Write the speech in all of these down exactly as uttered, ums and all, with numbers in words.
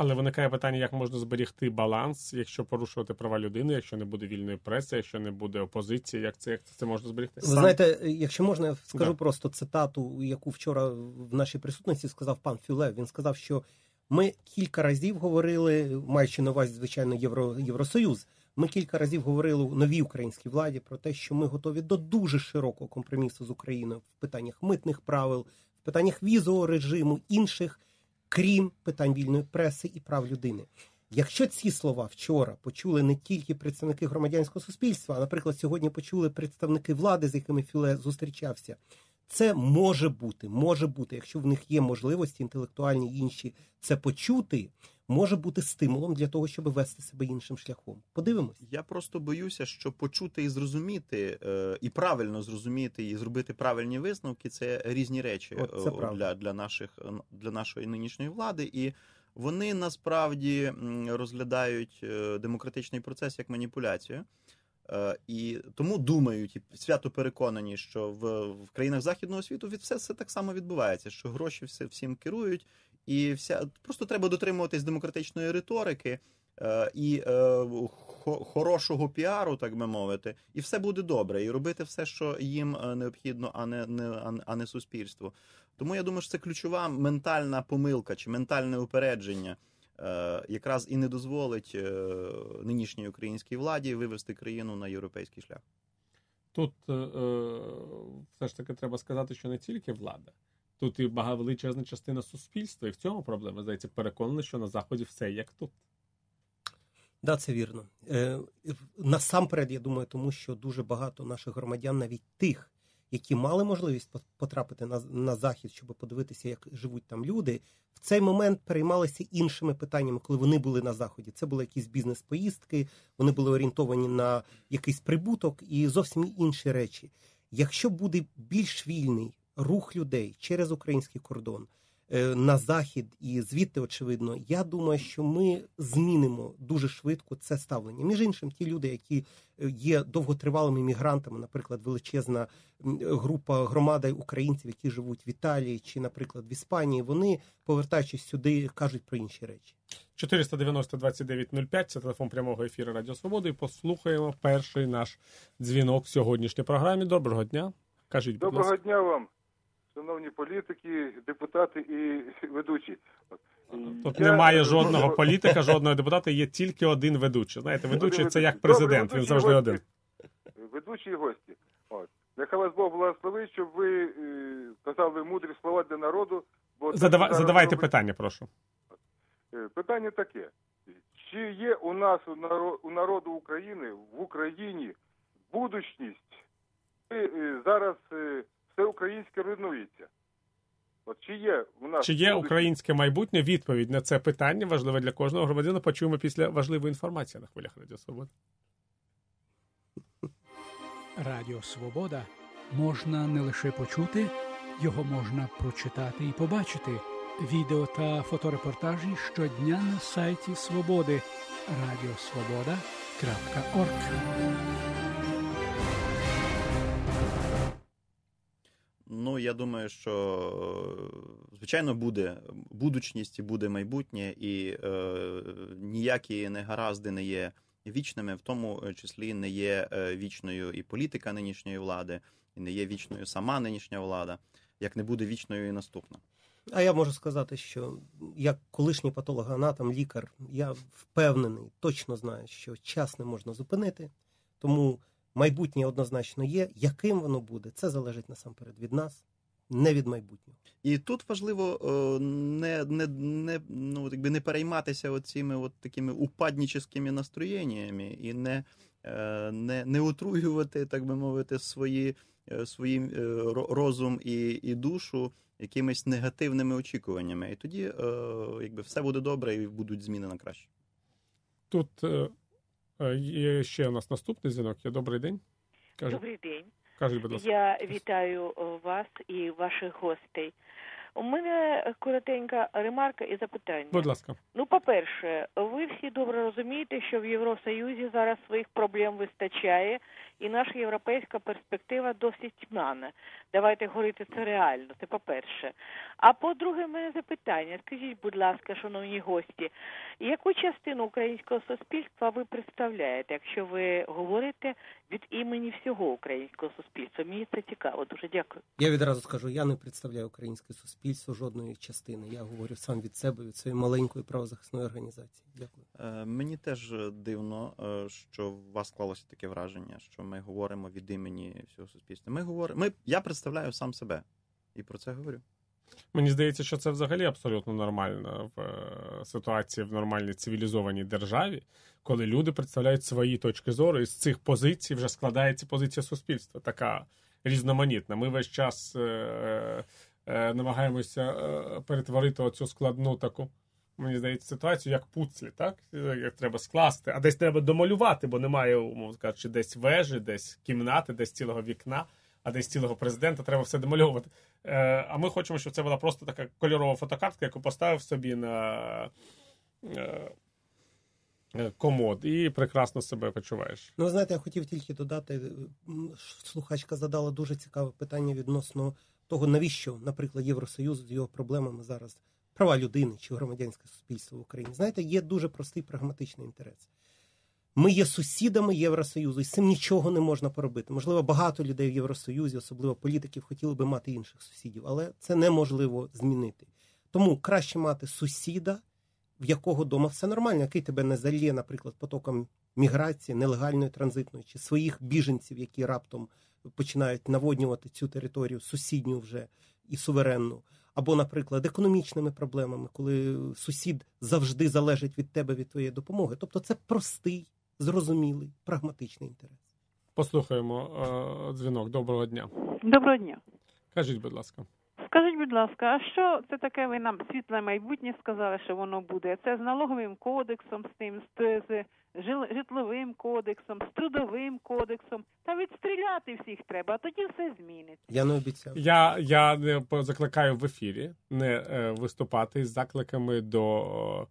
Але виникає питання, як можна зберігти баланс, якщо порушувати права людини, якщо не буде вільної преси, якщо не буде опозиції, як це, як це можна зберігти? Ви знаєте, якщо можна, я скажу да. просто цитату, яку вчора в нашій присутності сказав пан Фюле. Він сказав, що ми кілька разів говорили, маючи на увазі, звичайно, Євро, Євросоюз, ми кілька разів говорили у новій українській владі про те, що ми готові до дуже широкого компромісу з Україною в питаннях митних правил, в питаннях візового режиму, інших, крім питань вільної преси і прав людини. Якщо ці слова вчора почули не тільки представники громадянського суспільства, а, наприклад, сьогодні почули представники влади, з якими Фюле зустрічався, це може бути, може бути, якщо в них є можливості інтелектуальні і інші це почути, може бути стимулом для того, щоб вести себе іншим шляхом. Подивимось. Я просто боюся, що почути і зрозуміти, і правильно зрозуміти, і зробити правильні висновки – це різні речі От, для, для, наших, для нашої нинішньої влади. І вони насправді розглядають демократичний процес як маніпуляцію. І тому думають, і свято переконані, що в, в країнах Західного світу від все це так само відбувається, що гроші все, всім керують, і вся, просто треба дотримуватись демократичної риторики е, і е, хо, хорошого піару, так би мовити, і все буде добре, і робити все, що їм необхідно, а не, не, а не суспільству. Тому я думаю, що це ключова ментальна помилка чи ментальне упередження, якраз і не дозволить нинішній українській владі вивести країну на європейський шлях. Тут е, все ж таки треба сказати, що не тільки влада. Тут і величезна частина суспільства, і в цьому проблема, здається, переконана, що на Заході все як тут. Да, це вірно. Е, насамперед, я думаю, тому що дуже багато наших громадян, навіть тих, які мали можливість потрапити на, на Захід, щоб подивитися, як живуть там люди, в цей момент переймалися іншими питаннями, коли вони були на Заході. Це були якісь бізнес-поїздки, вони були орієнтовані на якийсь прибуток і зовсім інші речі. Якщо буде більш вільний рух людей через український кордон на Захід і звідти, очевидно, я думаю, що ми змінимо дуже швидко це ставлення. Між іншим, ті люди, які є довготривалими мігрантами, наприклад, величезна група громада українців, які живуть в Італії чи, наприклад, в Іспанії, вони, повертаючись сюди, кажуть про інші речі. чотириста дев'яносто двадцять дев'ять нуль п'ять – це телефон прямого ефіру Радіо Свободи. І послухаємо перший наш дзвінок в сьогоднішній програмі. Доброго дня. Кажіть, будь ласка. Доброго дня вам, шановні політики, депутати і ведучі. Тут Я... немає жодного політика, жодного депутата, є тільки один ведучий. Знаєте, ведучий – це як президент, Добре, він завжди гості. один. Ведучі і гості. От. Нехай вас Бог благословить, щоб ви е, казали мудрі слова для народу. Бо Задава... Задавайте робить... питання, прошу. Е, питання таке. Чи є у нас, у народу України, в Україні, будучність? Е, зараз е, все українське руйнується. От чи є у нас Чи є українське майбутнє? Відповідь на це питання важливе для кожного громадянина. Почуємо після важливої інформації на хвилях Радіо Свобода. Радіо Свобода можна не лише почути, його можна прочитати і побачити. Відео та фоторепортажі щодня на сайті Свободи радіосвобода крапка орг. Ну, я думаю, що, звичайно, буде будучність і буде майбутнє, і е, ніякі негаразди не є вічними, в тому числі не є вічною і політика нинішньої влади, і не є вічною сама нинішня влада, як не буде вічною і наступна. А я можу сказати, що як колишній патологоанатом, лікар, я впевнений, точно знаю, що час не можна зупинити, тому майбутнє однозначно є. Яким воно буде, це залежить насамперед від нас, не від майбутнього. І тут важливо не, не, не, ну, якби не перейматися оціми от такими упадніческими настроєннями і не, не, не отруювати, так би мовити, свої, свої розум і, і душу якимись негативними очікуваннями. І тоді якби все буде добре і будуть зміни на краще. Тут є ще у нас наступний дзвінок. Є добрий день. Кажуть. Добрий день. Кажіть, будь ласка. Я вітаю вас і ваших гостей. У мене коротенька ремарка і запитання. Будь ласка. Ну, по-перше, ви всі добре розумієте, що в Євросоюзі зараз своїх проблем вистачає, і наша європейська перспектива досить тьмяна. Давайте говорити це реально, це по-перше. А по-друге, в мене запитання. Скажіть, будь ласка, шановні гості, яку частину українського суспільства ви представляєте, якщо ви говорите від імені всього українського суспільства? Мені це цікаво. Дуже дякую. Я відразу скажу, я не представляю українське суспільство жодної частини. Я говорю сам від себе, від своєї маленької правозахисної організації. Дякую. Е, мені теж дивно, е, що у вас склалося таке враження, що ми говоримо від імені всього суспільства. Ми говоримо, ми, я представляю сам себе і про це говорю. Мені здається, що це взагалі абсолютно нормально в ситуації в нормальній цивілізованій державі, коли люди представляють свої точки зору, і з цих позицій вже складається позиція суспільства, така різноманітна. Ми весь час е- е- намагаємося е- перетворити оцю складну таку, мені здається, ситуацію, як пуцлі, так? Як треба скласти, а десь треба домалювати, бо немає, умовно кажучи, десь вежі, десь кімнати, десь цілого вікна, а десь цілого президента, треба все домальовувати. Е, а ми хочемо, щоб це була просто така кольорова фотокартка, яку поставив собі на е, комод і прекрасно себе почуваєш. Ну, ви знаєте, я хотів тільки додати, слухачка задала дуже цікаве питання відносно того, навіщо, наприклад, Євросоюз з його проблемами зараз, права людини чи громадянське суспільство в Україні. Знаєте, є дуже простий прагматичний інтерес. Ми є сусідами Євросоюзу, і з цим нічого не можна поробити. Можливо, багато людей в Євросоюзі, особливо політиків, хотіли би мати інших сусідів, але це неможливо змінити. Тому краще мати сусіда, в якого вдома все нормально, який тебе не залє, наприклад, потоком міграції, нелегальної, транзитної, чи своїх біженців, які раптом починають наводнювати цю територію сусідню вже і суверенну. Або, наприклад, економічними проблемами, коли сусід завжди залежить від тебе, від твоєї допомоги. Тобто це простий, зрозумілий, прагматичний інтерес. Послухаємо е- дзвінок. Доброго дня. Доброго дня. Кажіть, будь ласка. Скажіть, будь ласка, а що це таке, ви нам світле майбутнє сказали, що воно буде? Це з налоговим кодексом, з тим, з, з житловим кодексом, з трудовим кодексом. Та відстріляти всіх треба, а тоді все зміниться. Я не обіцяв. Я, я не закликаю в ефірі не е, виступати з закликами до...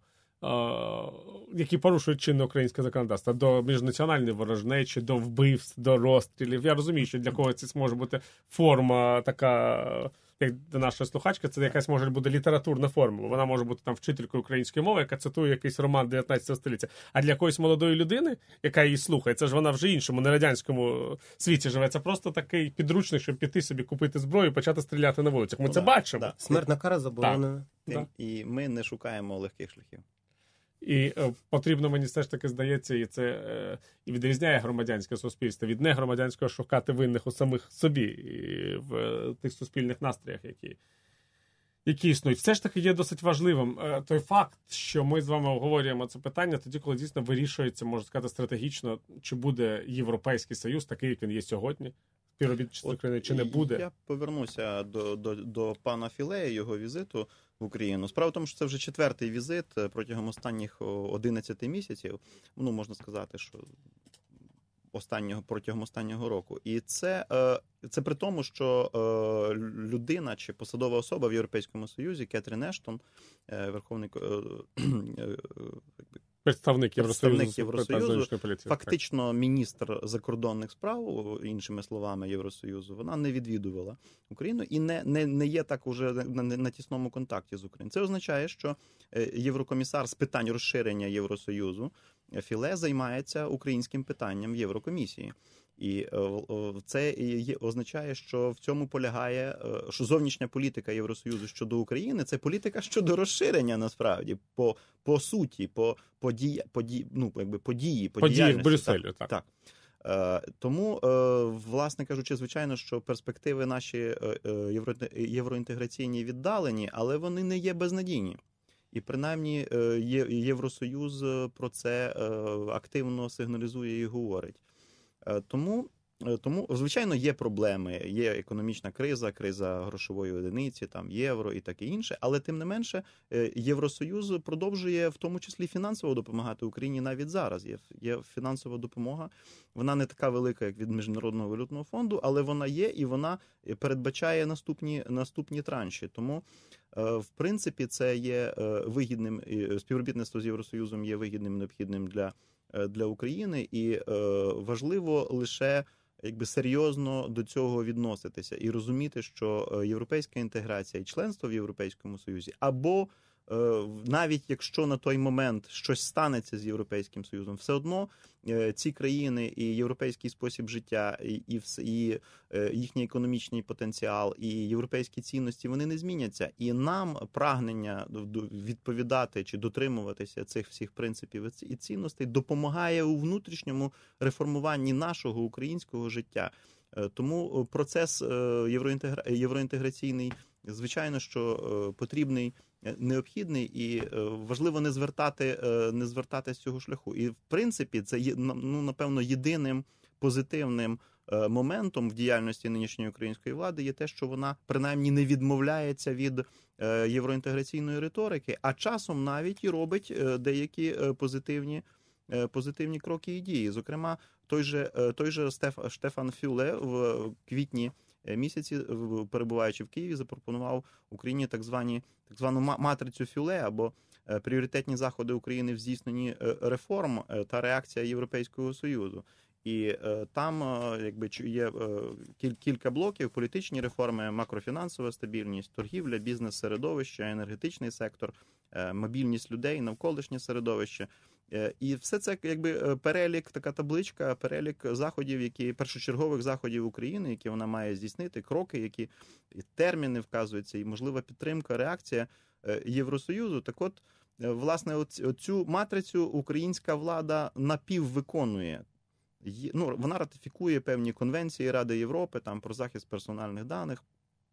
які порушують чинне українське законодавство, до міжнаціональної ворожнечі, до вбивств, до розстрілів. Я розумію, що для когось це може бути форма така, як до нашої слухачки, це якась може бути літературна формула. Вона може бути там вчителькою української мови, яка цитує якийсь роман дев'ятнадцятого століття. А для якоїсь молодої людини, яка її слухає, це ж вона вже іншому, не радянському світі живе. Це просто такий підручник, щоб піти собі купити зброю і почати стріляти на вулицях. Ми Ну, це да, бачимо. да. Смертна кара заборонена. Да. І ми не шукаємо легких шляхів. І е, потрібно, мені все ж таки здається, і це е, і відрізняє громадянське суспільство від негромадянського шукати винних у самих собі і в е, тих суспільних настроях, які, які існують. Все ж таки є досить важливим е, той факт, що ми з вами обговорюємо це питання тоді, коли дійсно вирішується, можна сказати, стратегічно, чи буде Європейський Союз такий, як він є сьогодні, співробітчество України, чи не буде. Я повернуся до, до, до пана Філея, його візиту в Україну. Справа в тому, що це вже четвертий візит протягом останніх одинадцяти місяців. Ну, можна сказати, що останнього, протягом останнього року. І це, це при тому, що людина чи посадова особа в Європейському Союзі, Кетрін Ештон, верховний Представник Євросоюзу, представник Євросоюзу, політики, фактично так. Міністр закордонних справ, іншими словами, Євросоюзу, вона не відвідувала Україну і не, не, не є так уже на, на, на тісному контакті з Україною. Це означає, що єврокомісар з питань розширення Євросоюзу Філе займається українським питанням в Єврокомісії. І це означає, що в цьому полягає, що зовнішня політика Євросоюзу щодо України – це політика щодо розширення, насправді, по, по суті, по події, події, ну, якби події, по події в Брюсселі. Так. так. так. Тому, власне кажучи, звичайно, що перспективи наші євроінтеграційні віддалені, але вони не є безнадійні. І принаймні Євросоюз про це активно сигналізує і говорить. Тому Тому, звичайно, є проблеми, є економічна криза, криза грошової одиниці, там євро і таке інше, але тим не менше Євросоюз продовжує в тому числі фінансово допомагати Україні навіть зараз. Є, є фінансова допомога, вона не така велика, як від Міжнародного валютного фонду, але вона є і вона передбачає наступні, наступні транші. Тому, в принципі, це є вигідним, співробітництво з Євросоюзом є вигідним, необхідним для, для України, і важливо лише якби серйозно до цього відноситися і розуміти, що європейська інтеграція і членство в Європейському Союзі, або навіть якщо на той момент щось станеться з Європейським Союзом, все одно ці країни і європейський спосіб життя, і, і, і їхній економічний потенціал, і європейські цінності, вони не зміняться. І нам прагнення відповідати чи дотримуватися цих всіх принципів і цінностей допомагає у внутрішньому реформуванні нашого українського життя. Тому процес євроінтегра... євроінтеграційний, звичайно, що потрібний, необхідний, і важливо не звертати, не звертати з цього шляху. І, в принципі, це є, ну, напевно, єдиним позитивним моментом в діяльності нинішньої української влади є те, що вона, принаймні, не відмовляється від євроінтеграційної риторики, а часом навіть і робить деякі позитивні, позитивні кроки і дії. Зокрема, той же, той же Стеф, Штефан Фюле в квітні місяці, перебуваючи в Києві, запропонував Україні так звані так звану матрицю Фюле, або пріоритетні заходи України в здійсненні реформ та реакція Європейського Союзу. І там якби є кілька блоків: політичні реформи, макрофінансова стабільність, торгівля, бізнес-середовище, енергетичний сектор, мобільність людей, навколишнє середовище. І все це якби перелік, така табличка, перелік заходів, які першочергових заходів України, які вона має здійснити, кроки, які терміни вказуються, і можлива підтримка, реакція Євросоюзу. Так от, власне, оцю матрицю українська влада напіввиконує. Ну, вона ратифікує певні конвенції Ради Європи там про захист персональних даних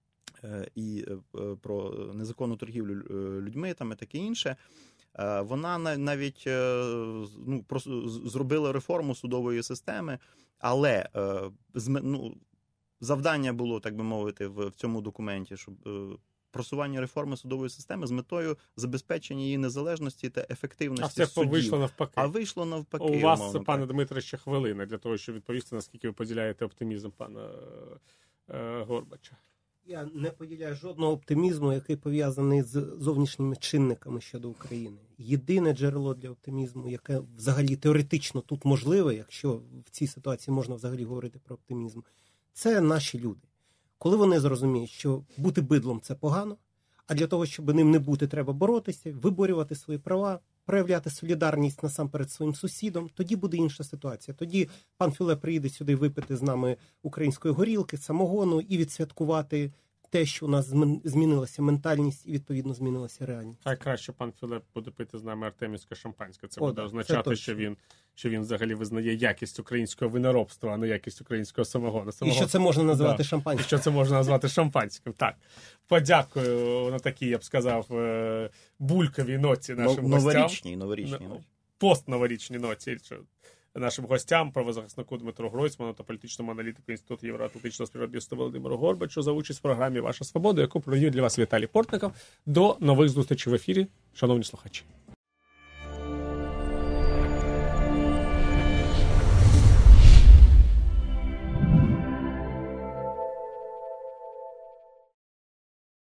і про незаконну торгівлю людьми там і таке інше. Вона навіть ну, просто зробила реформу судової системи, але ну, завдання було, так би мовити, в цьому документі, щоб просування реформи судової системи з метою забезпечення її незалежності та ефективності судів. А судів. це вийшло навпаки. А вийшло навпаки. У вас, умовно, пане так. Дмитре, ще хвилина для того, щоб відповісти, наскільки ви поділяєте оптимізм пана е, Горбача. Я не поділяю жодного оптимізму, який пов'язаний з зовнішніми чинниками щодо України. Єдине джерело для оптимізму, яке взагалі теоретично тут можливе, якщо в цій ситуації можна взагалі говорити про оптимізм, це наші люди. Коли вони зрозуміють, що бути бидлом – це погано, а для того, щоб ним не бути, треба боротися, виборювати свої права, проявляти солідарність насамперед своїм сусідом, тоді буде інша ситуація. Тоді пан Фюле приїде сюди випити з нами української горілки, самогону і відсвяткувати те, що у нас змінилася ментальність і, відповідно, змінилася реальність. Хай краще пан Філеп буде пити з нами артемівське шампанське. Це О, буде да, означати, це що він, що він взагалі визнає якість українського виноробства, а не якість українського самогону. І що це можна називати да. шампанським. І що це можна назвати шампанським. Так. Подякую на такій, я б сказав, бульковій ноті нашим Новорічній, гостям. Новорічній, новорічній ноті. Постноворічній ноті. Нашим гостям, правозахиснику Дмитру Гройсману та політичному аналітику Інституту євроатлантичного співробітництва Володимиру Горбачу за участь в програмі «Ваша свобода», яку провів для вас Віталій Портников. До нових зустрічей в ефірі, шановні слухачі.